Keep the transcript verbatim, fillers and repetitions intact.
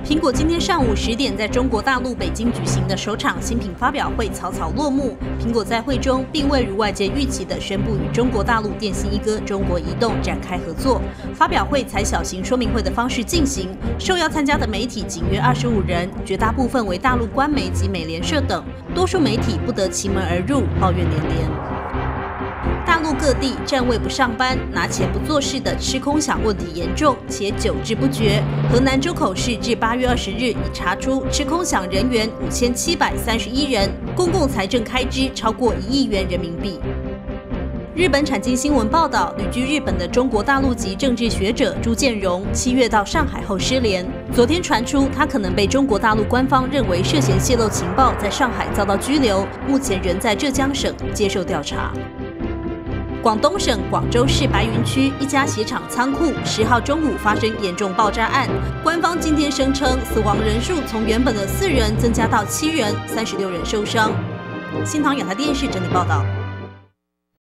苹果今天上午十点在中国大陆北京举行的首场新品发表会草草落幕。苹果在会中并未如外界预期的宣布与中国大陆电信一哥中国移动展开合作。发表会采小型说明会的方式进行，受邀参加的媒体仅约二十五人，绝大部分为大陆官媒及美联社等，多数媒体不得其门而入，抱怨连连。 大陆各地站位不上班、拿钱不做事的吃空饷问题严重且久治不绝。河南周口市至八月二十日已查出吃空饷人员五千七百三十一人，公共财政开支超过一亿元人民币。 日本产经新闻报道，旅居日本的中国大陆籍政治学者朱建荣，七月到上海后失联。昨天传出他可能被中国大陆官方认为涉嫌泄露情报，在上海遭到拘留，目前仍在浙江省接受调查。 广东省广州市白云区一家鞋厂仓库十号中午发生严重爆炸案，官方今天声称死亡人数从原本的四人增加到七人，三十六人受伤。新唐亚太电视整理报道。